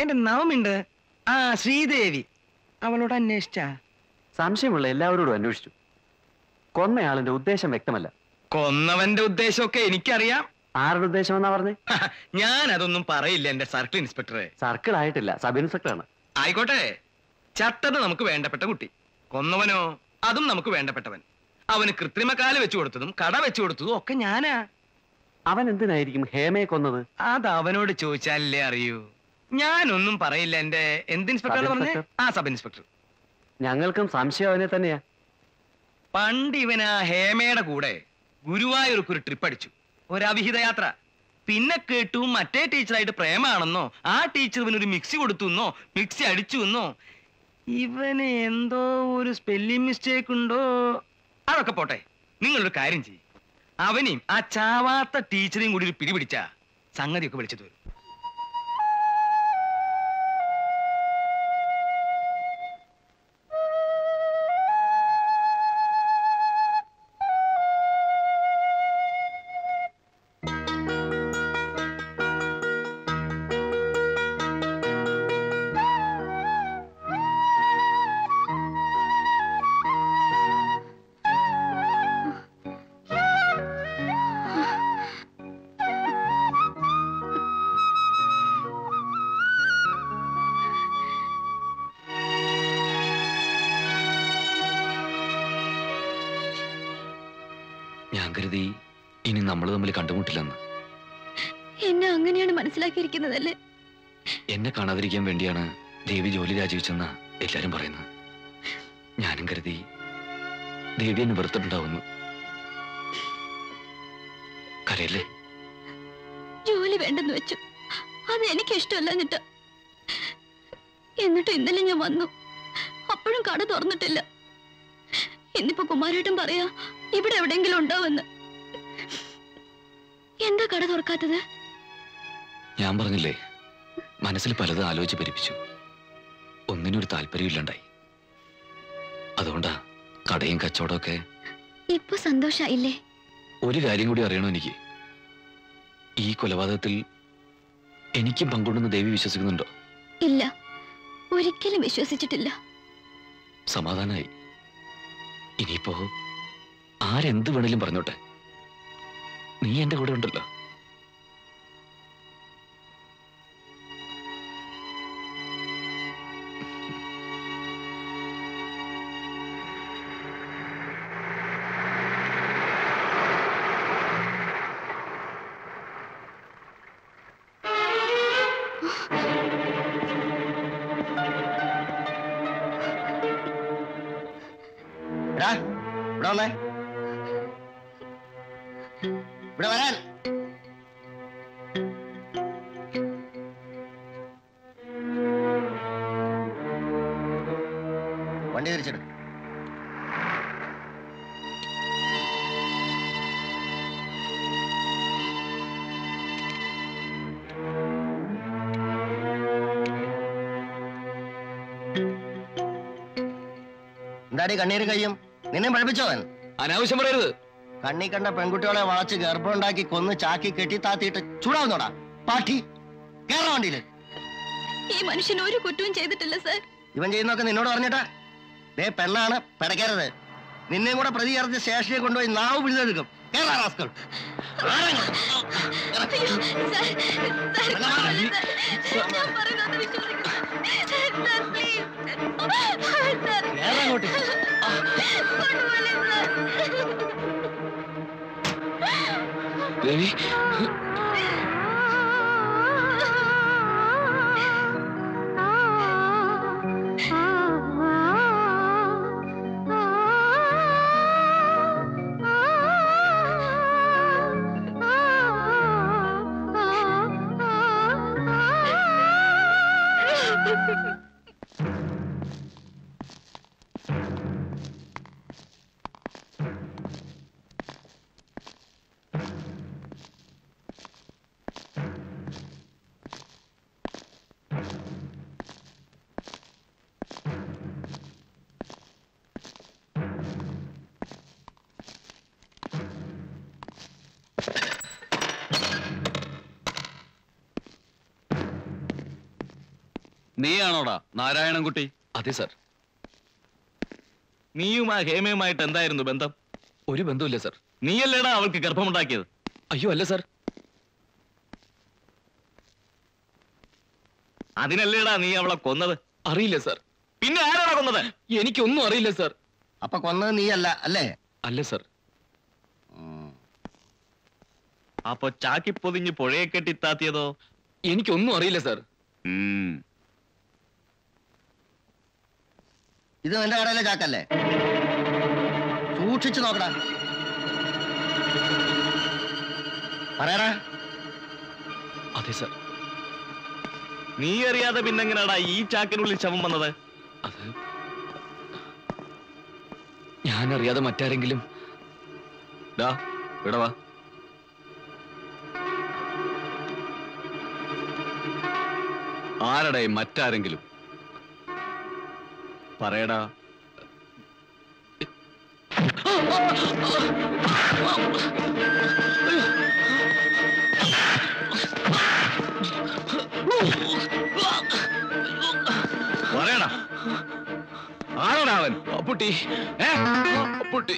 എന്റെ നവമുണ്ട്. ആ ശ്രീദേവി, അവളോട് അന്വേഷിച്ച? സംശയമുള്ള എല്ലാവരോടും അന്വേഷിച്ചു. കൊന്നയാളിന്റെ ഉദ്ദേശം വ്യക്തമല്ല. കൊന്നവന്റെ ഉദ്ദേശമൊക്കെ എനിക്കറിയാം. ആരുടെ ഉദ്ദേശം എന്നാ പറഞ്ഞേ? ഞാൻ അതൊന്നും പറയില്ല എന്റെ സർക്കിൾ ഇൻസ്പെക്ടറെ. സർക്കിൾ ആയിട്ടില്ല, സബ് ഇൻസ്പെക്ടറാണ്. ആയിക്കോട്ടെ. ചത്തത് നമുക്ക് വേണ്ടപ്പെട്ട കുട്ടി, കൊന്നവനോ അതും നമുക്ക് വേണ്ടപ്പെട്ടവൻ. അവന് കൃത്രിമക്കാല് വെച്ചു കൊടുത്തതും കട വെച്ചു കൊടുത്തതും ഒക്കെ ഞാനാ. അവൻ എന്തിനായിരിക്കും ഹേമയെ കൊന്നത്? അത് അവനോട് ചോദിച്ചാലല്ലേ അറിയൂ. ഞാനൊന്നും പറയില്ല. എന്റെ എന്ത് ഇൻസ്പെക്ടർ പറഞ്ഞേ? ആ സബ് ഇൻസ്പെക്ടർ. ഞങ്ങൾക്കും സംശയം അവനെ തന്നെയാ. പണ്ട് ഇവൻ ആ ഹേമയുടെ കൂടെ ഗുരുവായൂർക്ക് ഒരു ട്രിപ്പ് അടിച്ചു, ഒരവിഹിത യാത്ര. പിന്നെ കേട്ടു മറ്റേ ടീച്ചറായിട്ട് പ്രേമാണെന്നോ, ആ ടീച്ചർ ഇവനൊരു മിക്സി കൊടുത്തു എന്നോ, മിക്സി അടിച്ചു എന്നോ. ഇവന് എന്തോ ഒരു സ്പെല്ലിംഗ് മിസ്റ്റേക്ക് ഉണ്ടോ? അതൊക്കെ പോട്ടെ, നിങ്ങളൊരു കാര്യം ചെയ്യും. അവനെയും ആ ചാവാത്ത ടീച്ചറെയും കൂടി ഒരു പിടിപിടിച്ച സംഗതിയൊക്കെ വിളിച്ചത് വരും. ഞാൻ കരുതി ഇനി നമ്മൾ തമ്മിൽ കണ്ടുമുട്ടില്ലെന്ന്. എന്നെ അങ്ങനെയാണ് മനസ്സിലാക്കിയിരിക്കുന്നതല്ലേ? എന്നെ കാണാതിരിക്കാൻ വേണ്ടിയാണ് ദേവി ജോലി രാജിവെച്ചെന്ന എല്ലാരും പറയുന്നത്. ഞാനും കരുതി ദേവി എന്നെ വെറുത്തിട്ടുണ്ടാവുന്നു. കരയല്ലേ? ജോലി വേണ്ടെന്ന് വെച്ചു, അത് എനിക്ക് ഇഷ്ടമല്ല. എന്നിട്ട് ഇന്നലെ ഞാൻ വന്നു, അപ്പോഴും കട തുറന്നിട്ടില്ല. ഇന്നിപ്പോ കുമാരേട്ടൻ പറയാ ഇവിടെ എവിടെയെങ്കിലും ഉണ്ടാവുമെന്ന്. എന്താ കട തുറക്കാത്തത്? ഞാൻ പറഞ്ഞില്ലേ, മനസ്സിൽ പലതും ആലോചിച്ച് പരിപ്പിച്ചു. ഒന്നിനൊരു താല്പര്യമില്ലാണ്ടായി. അതുകൊണ്ടാ കടയും കച്ചവടമൊക്കെ. ഇപ്പൊ സന്തോഷായില്ലേ? ഒരു കാര്യം കൂടി അറിയണോ എനിക്ക്. ഈ കൊലപാതകത്തിൽ എനിക്കും പങ്കുണ്ടെന്ന് ദേവി വിശ്വസിക്കുന്നുണ്ടോ? ഇല്ല, ഒരിക്കലും വിശ്വസിച്ചിട്ടില്ല. സമാധാനായി. ഇനിയിപ്പോ ആരെന്ത് വേണേലും പറഞ്ഞോട്ടെ, നീ എന്റെ കൂടെ ഉണ്ടല്ലോ. ഇവിടെ വരാൻ. വണ്ടി തിരിച്ചെടുക്കും. എന്താടി കണ്ണീര് കയ്യും? നിന്നെ പഠിപ്പിച്ചോവൻ? അനാവശ്യം പറയരുത്. കണ്ണി കണ്ട പെൺകുട്ടികളെ വളച്ച് ഗർഭമുണ്ടാക്കി കൊന്ന് ചാക്കി കെട്ടി താത്തിയിട്ട് ചൂടാവുന്നോടാ പാട്ടി. കേരള വണ്ടിയില്. ഈ മനുഷ്യൻ ഒരു കുറ്റവും ചെയ്തിട്ടില്ല സർ. ഇവൻ ചെയ്യുന്നൊക്കെ നിന്നോട് പറഞ്ഞിട്ടാ? ദേ പെണ്ണാണ്, പെടക്കരുത്. നിന്നെയും കൂടെ പ്രതി ചേർത്ത് സ്റ്റേഷനിൽ കൊണ്ടുപോയി നാവ് പിടിച്ചെടുക്കും. കേരള റാസ്കൾ. ദേവി, നീയാണോടാ നാരായണൻകുട്ടി? അതെ സാർ. നീയും ആ ഹേമയുമായിട്ട് എന്തായിരുന്നു ബന്ധം? ഒരു ബന്ധമില്ല സാർ. നീയല്ലേടാ അവൾക്ക് ഗർഭമുണ്ടാക്കിയത്? അയ്യോ അല്ല സാർ. അതിനല്ലേടാ നീ അവളെ കൊന്നത്? അറിയില്ല സാർ. പിന്നെ ആരാടാ കൊന്നത്? എനിക്കൊന്നും അറിയില്ല സാർ. അപ്പൊ കൊന്നത് നീയല്ല അല്ലേ? അല്ല സാർ. അപ്പൊ ചാക്കി പൊതിഞ്ഞ് പുഴയെ കെട്ടി താത്തിയതോ? എനിക്കൊന്നും അറിയില്ല സാർ. ഇത് എന്റെ കടയിലെ ചാക്കല്ലേ? സൂക്ഷിച്ചു നോക്കടാ. പറയടാ. അതെ സാർ. നീ അറിയാതെ പിന്നെങ്ങനാടാ ഈ ചാക്കിനുള്ളിൽ ശവം വന്നത്? അത് ഞാനറിയാതെ മറ്റാരെങ്കിലും. വിടവാ. ആരടേ മറ്റാരെങ്കിലും? പറയടാ. പറയടാ. ആരാടാ അവൻ? അപ്പുട്ടി. അപ്പുട്ടി.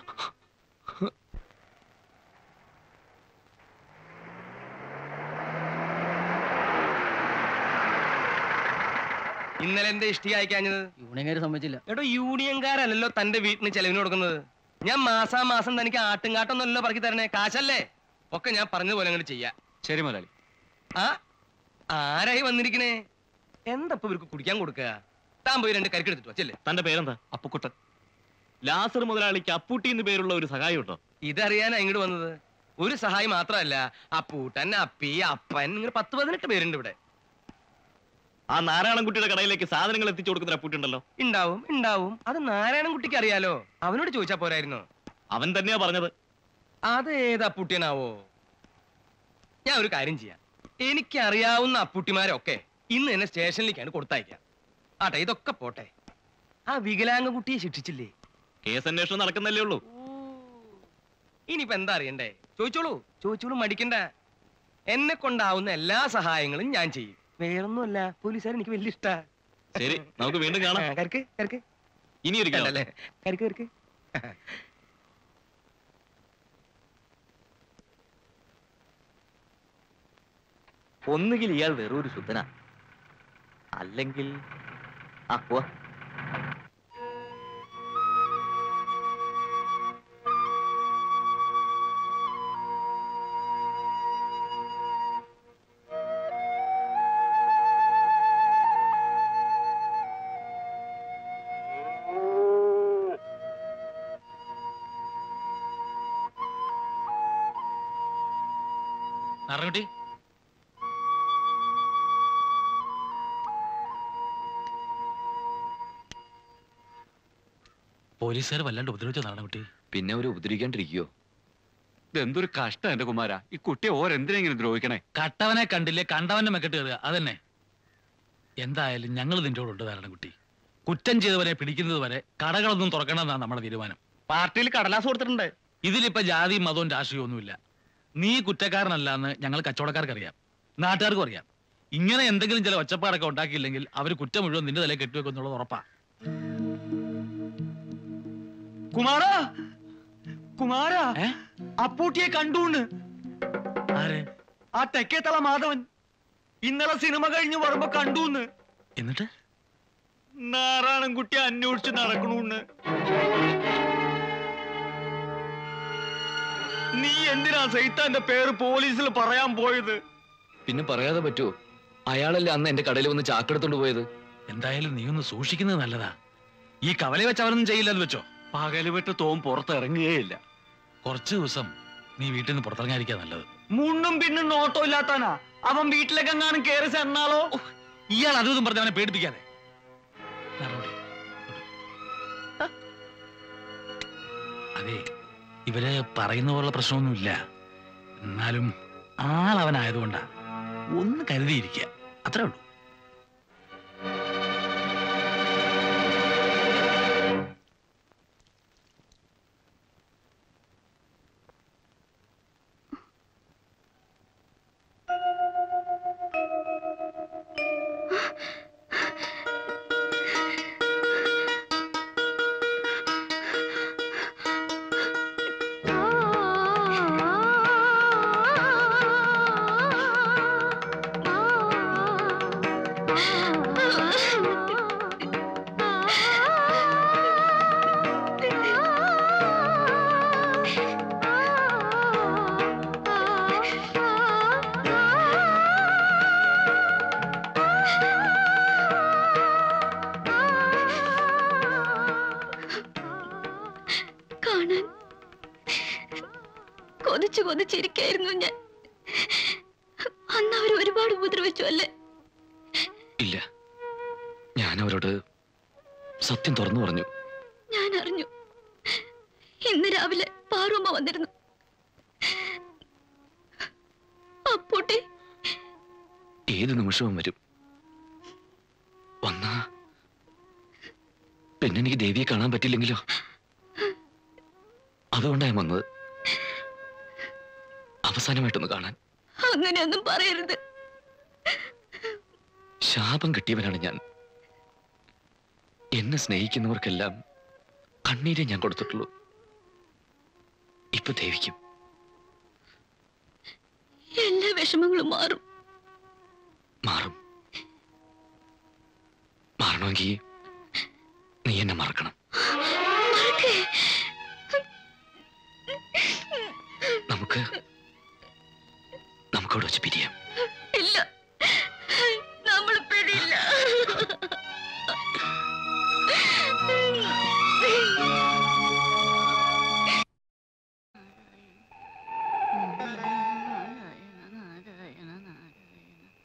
ഇന്നലെ എന്താ ഇഷ്ടിക അയക്കാഞ്ഞത്? യൂണിയൻകാര് സമ്മതിച്ചില്ല. എടോ യൂണിയൻകാരല്ലോ തന്റെ വീട്ടിന് ചെലവിന് കൊടുക്കുന്നത്. ഞാൻ മാസാമാസം തനിക്ക് ആട്ടുംകാട്ടൊന്നുമല്ലോ പറക്കി തരണേ, കാശല്ലേ? ഒക്കെ ഞാൻ പറഞ്ഞതുപോലെ അങ്ങോട്ട് ചെയ്യാം. ശരി മുതലാളി. ആ ആരായി വന്നിരിക്കണേ? എന്തപ്പോ ഇവർക്ക് കുടിക്കാൻ കൊടുക്കുക? താൻ പോയി 2 കരിക്കെടുത്തിട്ട് വച്ചല്ലേ. തന്റെ പേരെന്താ? അപ്പുക്കുട്ടൻ. ലാസർ മുതലാളിക്ക് അപ്പൂട്ടി എന്ന് പേരുള്ള ഒരു സഹായം കേട്ടോ. ഇതറിയാനാ ഇങ്ങോട്ട് വന്നത്. ഒരു സഹായം മാത്രമല്ല, അപ്പൂട്ടൻ, അപ്പി, അപ്പൻ, ഇങ്ങനെ 10-18 പേരുണ്ട് ഇവിടെ. ആ നാരായണൻകുട്ടിയുടെ കടയിലേക്ക് സാധനങ്ങൾ എത്തിച്ചു കൊടുക്കുന്ന അപ്പൂട്ടി ഉണ്ടല്ലോ. ഉണ്ടാവും. അത് നാരായണൻകുട്ടിക്ക് അറിയാലോ. അവനോട് ചോദിച്ചാ പോരായിരുന്നോ? അവൻ തന്നെയാ പറഞ്ഞത്. അത് ഏത് അപ്പൂട്ടിയനാവോ? ഞാൻ ഒരു കാര്യം ചെയ്യാം. എനിക്ക് അറിയാവുന്ന അപ്പൂട്ടിമാരൊക്കെ ഇന്ന് തന്നെ സ്റ്റേഷനിലേക്കാണ് കൊടുത്തയക്കാം. ആട്ടെ, ഇതൊക്കെ പോട്ടെ. ആ വികലാംഗ കുട്ടിയെ ശിക്ഷിച്ചില്ലേ? കേസ് അന്വേഷണം നടക്കുന്നല്ലേ ഉള്ളൂ. ഇനിയിപ്പോ എന്താ അറിയണ്ടേ? ചോദിച്ചോളൂ, മടിക്കണ്ട. എന്നെ കൊണ്ടാവുന്ന എല്ലാ സഹായങ്ങളും ഞാൻ ചെയ്യും. വേറൊന്നുമല്ല, പോലീസുകാർ എനിക്ക് വലിയ ഇഷ്ടാ. ശരി, നമുക്ക് വീണ്ടും കാണാം. കരക്ക് ഇനി ഒരു അല്ലേ? കരക്ക്. ഒന്നുകിൽ ഇയാൾ വെറൊരു ശുദ്ധനാ, അല്ലെങ്കിൽ പോവാ. നാരായണൻകുട്ടി, പോലീസുകാർ വല്ലാണ്ട് ഉപദ്രവിച്ചോ നാരായണൻകുട്ടി? പിന്നെ അവർ ഉപദ്രവിക്കാണ്ടിരിക്കോ? ഇതെന്തൊരു കഷ്ടം എന്റെ കുമാര. ഈ കുട്ടിയെ ഓരെന്തിനെങ്കിലും ദ്രോഹിക്കണേ? കട്ടവനെ കണ്ടില്ലേ കണ്ടവന്റെ മെക്കെട്ട് കയറുക, അതന്നെ. എന്തായാലും ഞങ്ങൾ നിന്നോടുണ്ട് നാരായണൻകുട്ടി. കുറ്റം ചെയ്തവനെ പിടിക്കുന്നത് വരെ കടകളൊന്നും തുറക്കണമെന്നാണ് നമ്മുടെ തീരുമാനം. പാർട്ടിയിൽ കടലാസ് കൊടുത്തിട്ടുണ്ട്. ഇതിലിപ്പോ ജാതിയും മതവും രാഷ്ട്രീയവും ഒന്നുമില്ല. നീ കുറ്റക്കാരനല്ലാന്ന് ഞങ്ങൾ കച്ചവടക്കാർക്കറിയാം, നാട്ടുകാർക്കും അറിയാം. ഇങ്ങനെ എന്തെങ്കിലും ചില ഒച്ചപ്പാടൊക്കെ ഉണ്ടാക്കിയില്ലെങ്കിൽ അവർ കുറ്റം മുഴുവൻ നിന്റെ തലയിൽ കെട്ടിവെക്കുന്നുള്ളത് ഉറപ്പാ. കുമാരാ, അപ്പൂട്ടിയെ കണ്ടൂന്ന്. ആരെ? ആ തെക്കേത്തള മാധവൻ ഇന്നലെ സിനിമ കഴിഞ്ഞ് വരുമ്പോ കണ്ടൂന്ന്. എന്നിട്ട് നാരായണൻകുട്ടിയെ അന്വേഷിച്ച് നടക്കണൂന്ന്. നീ എന്തിനാ സൈത്താന്റെ പേര് പോലീസിൽ പറയാൻ പോയത്? പിന്നെ പറയാതെ പറ്റുമോ? അയാളല്ലേ അന്ന് എന്റെ കടയിൽ വന്ന് ചാക്കെടുത്തോണ്ട് പോയത്. എന്തായാലും നീ ഒന്ന് സൂക്ഷിക്കുന്നത് നല്ലതാ. ഈ കവല വെച്ച് അവരൊന്നും ചെയ്യില്ലെന്ന് വെച്ചോ. പകല് വിട്ട് തോം പുറത്തിറങ്ങുകയില്ല. കുറച്ചു ദിവസം നീ വീട്ടിൽ നിന്ന് പുറത്തിറങ്ങാതിരിക്കാ നല്ലത്. മുണ്ടും പിന്നും നോട്ടോ ഇല്ലാത്താനാ അവൻ വീട്ടിലേക്ക് എങ്ങാനും കേറി ചെന്നാലോ? ഇയാൾ അതും പറഞ്ഞ് അവനെ പേടിപ്പിക്കാതെ. അതെ, ഇവര് പറയുന്ന പോലുള്ള പ്രശ്നമൊന്നുമില്ല. എന്നാലും ആളവനായതുകൊണ്ടാ. ഒന്ന് കരുതിയിരിക്കുക, അത്രേ ഉള്ളൂ. കൊതിച്ചു കൊതിച്ചിരിക്കായിരുന്നു ഞാൻ. അന്ന് അവർ ഒരുപാട് ഉപദ്രവിച്ചു അല്ലേ? ഇല്ല, ഞാൻ അവരോട് സത്യം തുറന്നു പറഞ്ഞു. ഞാൻ അറിഞ്ഞു. ഇന്ന് രാവിലെ പാറുമ്മ വന്നിരുന്നു. അപ്പൂട്ടി ഏത് നിമിഷവും വരും. വന്നാ പിന്നെ എനിക്ക് ദേവിയെ കാണാൻ പറ്റില്ലെങ്കിലോ? അതുകൊണ്ടാണ് വന്നത്, അവസാനമായിട്ടൊന്ന് കാണാൻ. അങ്ങനെയൊന്നും പറയരുത്. ശാപം കിട്ടിയവനാണ് ഞാൻ. എന്നെ സ്നേഹിക്കുന്നവർക്കെല്ലാം കണ്ണീരെ ഞാൻ കൊടുത്തിട്ടുള്ളൂ. ഇപ്പൊ ദേവിക്കും എല്ലാ വിഷമങ്ങളും മാറും. മാറും. മാറണമെങ്കിൽ നീ എന്നെ മറക്കണം. നമുക്കവിടെ വെച്ച് പിരിയാം. ഇല്ല, നമ്മൾ പിരിയില്ല.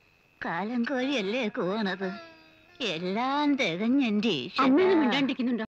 കാലം കോഴിയല്ലേ കൂവണത്. എല്ലാം തികഞ്ഞെന്റെ അമ്മ മിണ്ടാണ്ടിരിക്കുന്നുണ്ടോ?